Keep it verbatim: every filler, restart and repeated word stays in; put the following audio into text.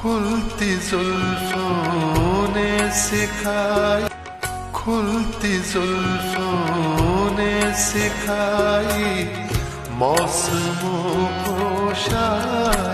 खुलती जुल्फों ने सिखाई, खुलती जुल्फों ने सिखाई मौसमों को शायरी।